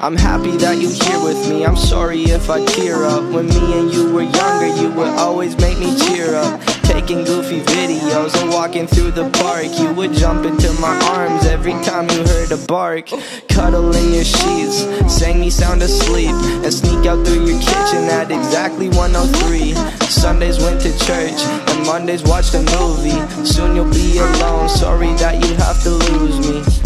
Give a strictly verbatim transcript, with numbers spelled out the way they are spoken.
I'm happy that you here with me, I'm sorry if I tear up. When me and you were younger, you would always make me cheer up. Taking goofy videos and walking through the park, you would jump into my arms every time you heard a bark. Cuddle in your sheets, sang me sound asleep, and sneak out through your kitchen at exactly one oh three. Sundays went to church, and Mondays watched a movie. Soon you'll be alone, sorry that you have to lose me.